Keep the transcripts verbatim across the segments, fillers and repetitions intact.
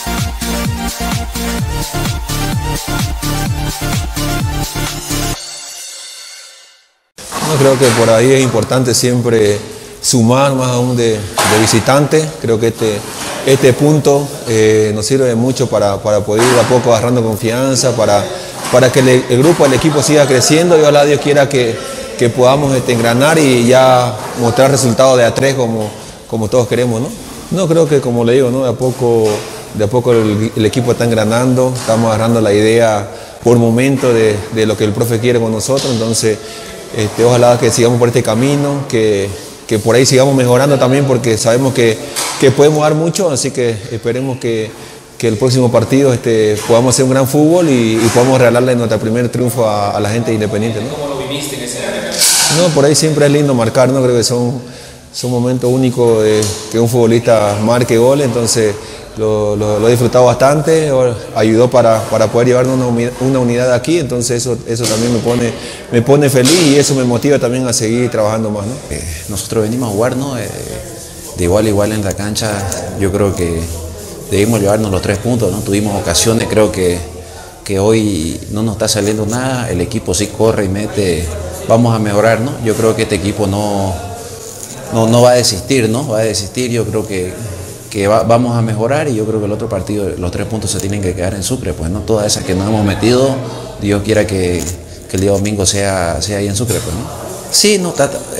No, creo que por ahí es importante siempre sumar más aún de, de visitante. Creo que este, este punto eh, nos sirve mucho para, para poder ir a poco agarrando confianza, para, para que el, el grupo, el equipo siga creciendo y ojalá Dios quiera que, que podamos este, engranar y ya mostrar resultados de a tres como, como todos queremos, ¿no? No, creo que como le digo, ¿no? de a poco, de a poco el, el equipo está engranando, estamos agarrando la idea por momento de, de lo que el profe quiere con nosotros, entonces este, ojalá que sigamos por este camino, que, que por ahí sigamos mejorando también porque sabemos que, que podemos dar mucho, así que esperemos que, que el próximo partido este, podamos hacer un gran fútbol y, y podamos regalarle nuestro primer triunfo a, a la gente independiente, ¿no? ¿Cómo lo viviste en ese área? No, por ahí siempre es lindo marcar, ¿no? Creo que son, son momentos únicos de que un futbolista marque goles, entonces lo, lo, lo he disfrutado bastante, ayudó para, para poder llevarnos una, una unidad aquí, entonces eso, eso también me pone, me pone feliz y eso me motiva también a seguir trabajando más, ¿no? Eh, nosotros venimos a jugar, ¿no? Eh, de igual a igual en la cancha, yo creo que debimos llevarnos los tres puntos, ¿no? Tuvimos ocasiones, creo que, que hoy no nos está saliendo nada, el equipo sí corre y mete, vamos a mejorar, ¿no? Yo creo que este equipo no, no, no va a desistir, ¿no? Va a desistir, yo creo que, que va, vamos a mejorar y yo creo que el otro partido, los tres puntos se tienen que quedar en Sucre, pues, ¿no? Todas esas que nos hemos metido, Dios quiera que, que el día domingo sea, sea ahí en Sucre, pues, ¿no? Sí, no,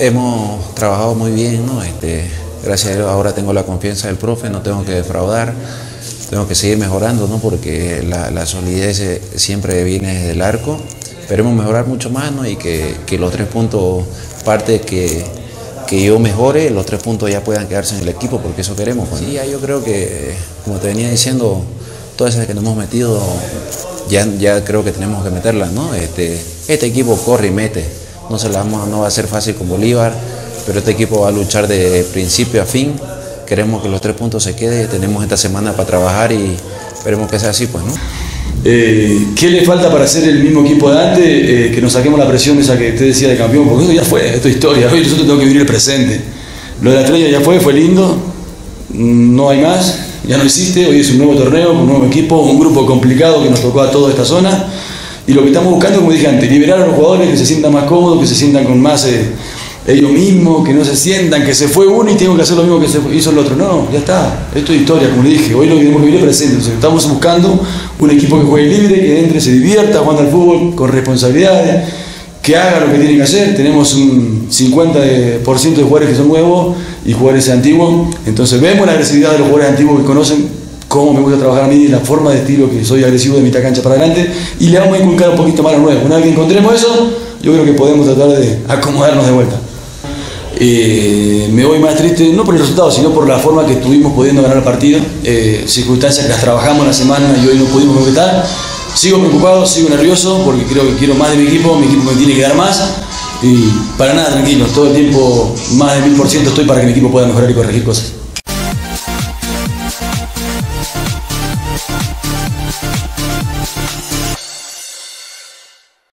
hemos trabajado muy bien, ¿no? Este, gracias a Dios ahora tengo la confianza del profe, no tengo que defraudar, tengo que seguir mejorando, ¿no? Porque la, la solidez siempre viene desde el arco. Esperemos mejorar mucho más, ¿no? Y que, que los tres puntos, parte que, que yo mejore, los tres puntos ya puedan quedarse en el equipo, porque eso queremos. Pues. Sí, ya yo creo que, como te venía diciendo, todas esas que nos hemos metido, ya, ya creo que tenemos que meterlas, ¿no? Este, este equipo corre y mete, no, se la vamos, no va a ser fácil con Bolívar, pero este equipo va a luchar de principio a fin. Queremos que los tres puntos se queden, tenemos esta semana para trabajar y esperemos que sea así, pues, ¿no? Eh, ¿Qué le falta para ser el mismo equipo de antes? Eh, que nos saquemos la presión esa que usted decía de campeón, porque eso ya fue, esto es historia, hoy nosotros tenemos que vivir el presente. Lo de la estrella ya fue, fue lindo, no hay más, ya no existe, hoy es un nuevo torneo, un nuevo equipo, un grupo complicado que nos tocó a toda esta zona, y lo que estamos buscando, como dije antes, liberar a los jugadores que se sientan más cómodos, que se sientan con más eh, ellos mismos, que no se sientan que se fue uno y tengo que hacer lo mismo que se hizo el otro. No, ya está, esto es historia, como le dije, hoy lo que tenemos que vivir es presente. Entonces estamos buscando un equipo que juegue libre, que entre, se divierta jugando al fútbol con responsabilidades, que haga lo que tiene que hacer. Tenemos un cincuenta por ciento de jugadores que son nuevos y jugadores antiguos, entonces vemos la agresividad de los jugadores antiguos que conocen cómo me gusta trabajar a mí, la forma de estilo que soy agresivo de mitad cancha para adelante, y le vamos a inculcar un poquito más a los nuevos. Una vez que encontremos eso, yo creo que podemos tratar de acomodarnos de vuelta. Eh, me voy más triste, no por el resultado, sino por la forma que estuvimos pudiendo ganar el partido, eh, circunstancias que las trabajamos la semana y hoy no pudimos concretar. Sigo preocupado, sigo nervioso porque creo que quiero más de mi equipo, mi equipo me tiene que dar más y para nada tranquilo, todo el tiempo más de mil por ciento estoy para que mi equipo pueda mejorar y corregir cosas.